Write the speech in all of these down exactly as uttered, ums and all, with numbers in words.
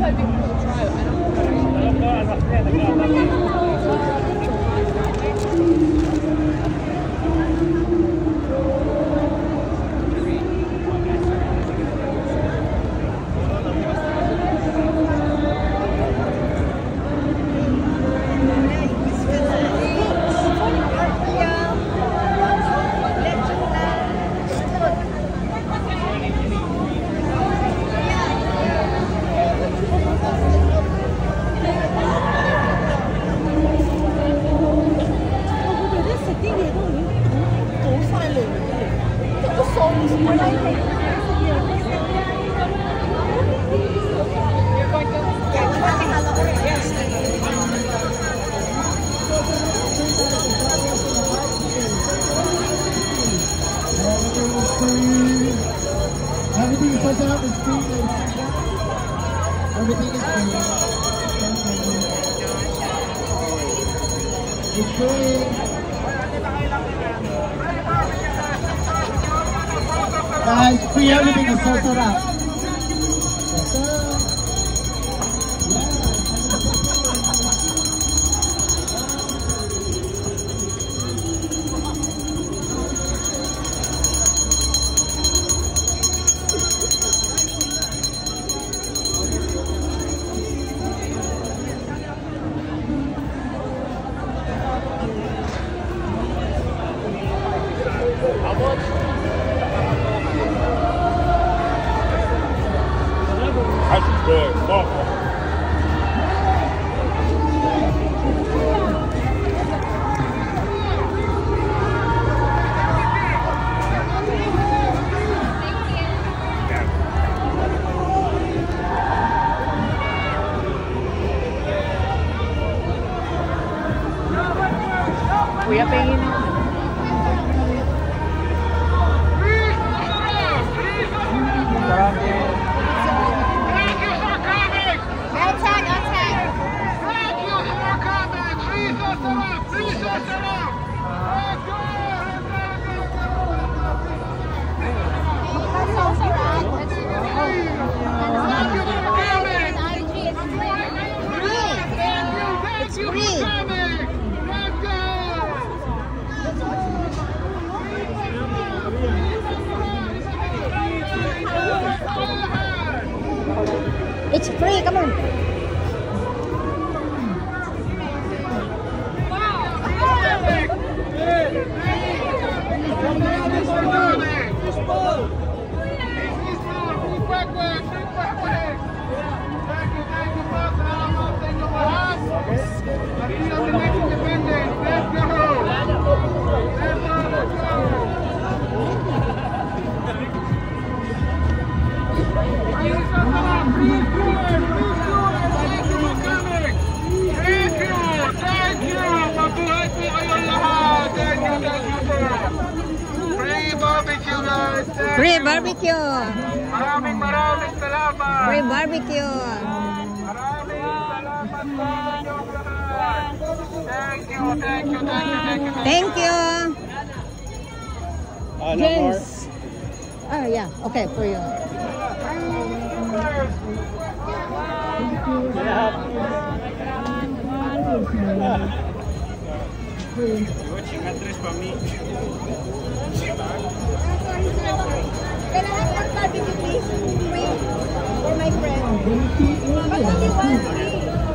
might be cool to try. I don't Everything is set up is free. Everything is free. It's free. Guys, free everything is so set up. That's good. Oh. Kuya, pengin na. It's free, come on. Free barbecue. Maraming maraming salamat. Free barbecue. Maraming salamat sa inyong lahat. Thank you, thank you, thank you, thank you. Thank you. Uh, no James. Oh yeah, okay, for you. Can I have that barbecue, please? Free for my friend. But only one free.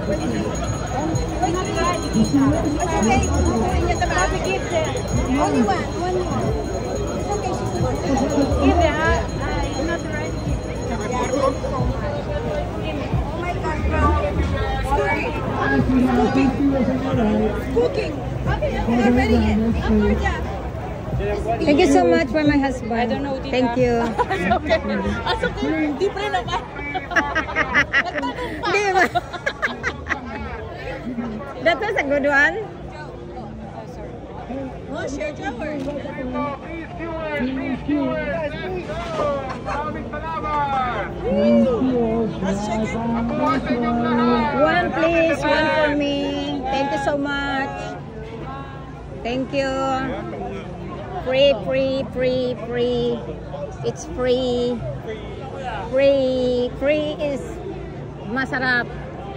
It's okay. It's a barbecue. Only one. One more. It's okay. She's the one. Give it. It's not the right. Oh my God, sorry. Cooking. Cooking. Okay, okay. I'm ready. I'm for that. Thank you so much for my husband. I don't know. Thank you. That's okay. That's okay. Di pa rin naman. Di ba? That was a good one. Oh, share Jower. One please, one for me. Thank you so much. Thank you. Free, free, free, free. It's free. Free. Free is masarap.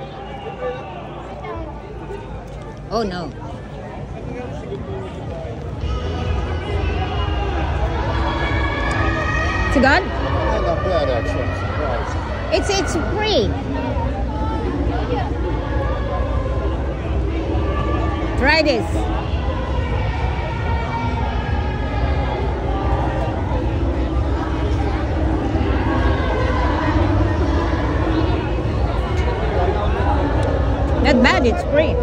Oh no. It's good? Yeah, not bad actually. I'm surprised. It's it's free. Try this. Not bad, it's free.